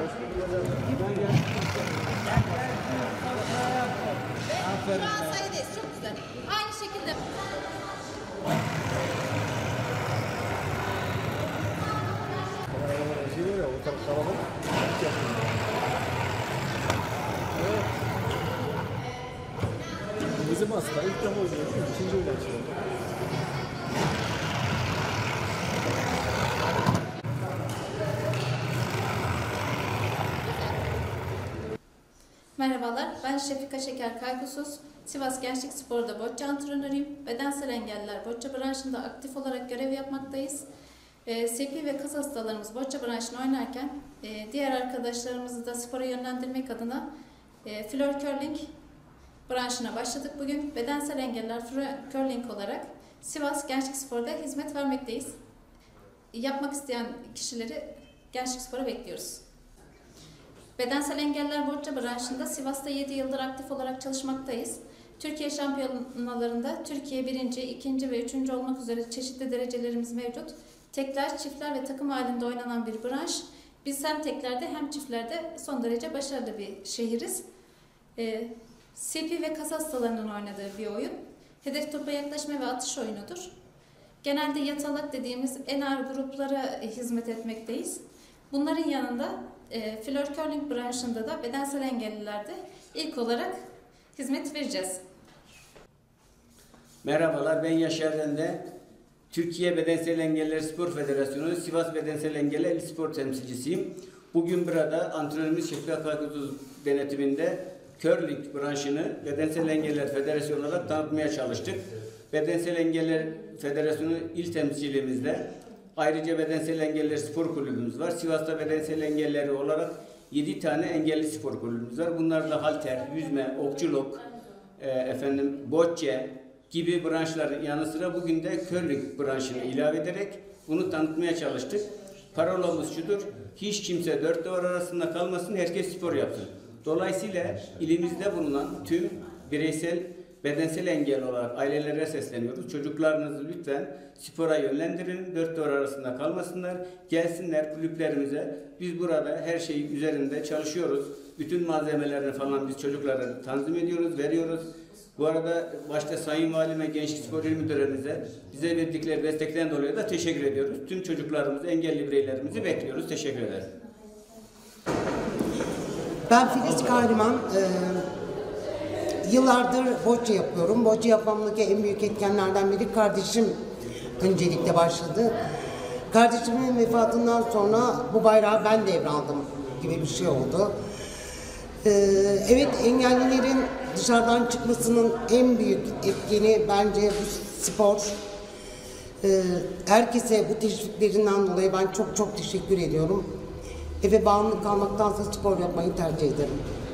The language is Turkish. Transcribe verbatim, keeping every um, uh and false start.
Aferin. Sayıdayız. Çok güzel. Aynı şekilde. Bizim aslında ilk defa oynuyor. İkinci oyun açıyor. Merhabalar, ben Şefika Şeker Kaygısız. Sivas Gençlik Spor'da bocce antrenörüyüm. Bedensel engelliler bocce branşında aktif olarak görev yapmaktayız. E, S P ve kas hastalarımız bocce branşını oynarken e, diğer arkadaşlarımızı da spora yönlendirmek adına e, floor curling branşına başladık bugün. Bedensel engelliler floor curling olarak Sivas Gençlik Spor'da hizmet vermekteyiz. Yapmak isteyen kişileri Gençlik Spor'a bekliyoruz. Bedensel engeller bocce branşında Sivas'ta yedi yıldır aktif olarak çalışmaktayız. Türkiye şampiyonalarında Türkiye birinci, ikinci ve üçüncü olmak üzere çeşitli derecelerimiz mevcut. Tekler, çiftler ve takım halinde oynanan bir branş. Biz hem teklerde hem çiftlerde son derece başarılı bir şehiriz. Ee, C P ve kas hastalarının oynadığı bir oyun. Hedef topa yaklaşma ve atış oyunudur. Genelde yatalak dediğimiz en ağır gruplara hizmet etmekteyiz. Bunların yanında e, floor curling branşında da bedensel engellilerde ilk olarak hizmet vereceğiz. Merhabalar, ben Yaşar Rende. Türkiye Bedensel Engelliler Spor Federasyonu Sivas Bedensel Engelliler Spor temsilcisiyim. Bugün burada antrenörümüz Şefika Kaygısız denetiminde curling branşını Bedensel Engelliler Federasyonu olarak tanıtmaya çalıştık. Bedensel Engelliler Federasyonu il temsilimizde ayrıca Bedensel Engelliler Spor Kulübümüz var. Sivas'ta bedensel engellileri olarak yedi tane engelli spor kulübümüz var. Bunlar da halter, yüzme, okçuluk, e, efendim bocce gibi branşların yanı sıra bugün de curling branşını ilave ederek bunu tanıtmaya çalıştık. Parolamız şudur: hiç kimse dört duvar arasında kalmasın, herkes spor yapsın. Dolayısıyla ilimizde bulunan tüm bireysel bedensel engel olarak ailelere sesleniyoruz. Çocuklarınızı lütfen spora yönlendirin, dört duvar arasında kalmasınlar, gelsinler kulüplerimize. Biz burada her şeyi üzerinde çalışıyoruz. Bütün malzemelerini falan biz çocuklara tanzim ediyoruz, veriyoruz. Bu arada başta Sayın Valime, Gençlik Spor İl Müdürümüze bize verdikleri destekten dolayı da teşekkür ediyoruz. Tüm çocuklarımızı, engelli bireylerimizi bekliyoruz. Teşekkür ederim. Ben Filiz Kahraman. Ee, yıllardır bocce yapıyorum. Bocce yapmamdaki en büyük etkenlerden biri kardeşim öncelikle başladı. Kardeşimin vefatından sonra bu bayrağı ben devraldım gibi bir şey oldu. Ee, evet, engellilerin dışarıdan çıkmasının en büyük etkeni bence bu spor. Ee, herkese bu teşviklerinden dolayı ben çok çok teşekkür ediyorum. Eve bağımlı kalmaktansa spor yapmayı tercih ederim.